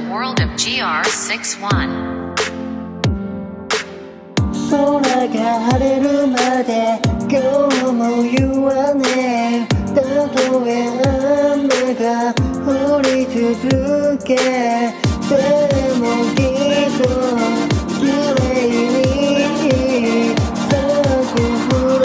world of GRSixOne. 空が晴れるまで今日も言わねえ。たとえ雨が降り続けでもきっと綺麗に咲くフロ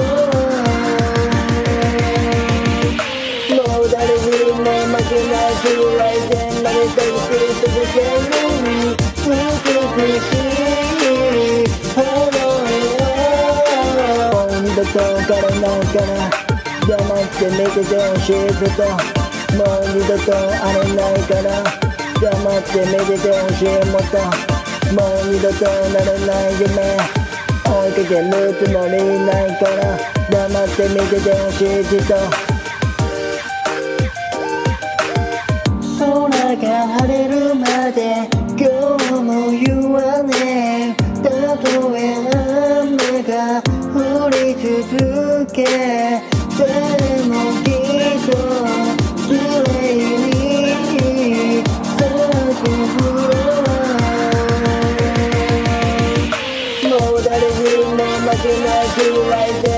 ー。もう誰にも負けないくらいで慣れたり続ける美しい二度と枯れないから黙って見ててほしいずっと。もう二度と荒れないから黙って見ててほしいもっと。もう二度となれない夢追いかけるつもりないから黙って見ててほしいずっと。空が晴れるまで今日も言わねえ。たとえ雨が降り続けでもきっと綺麗に咲くフロー。もう誰にも負けないくらいで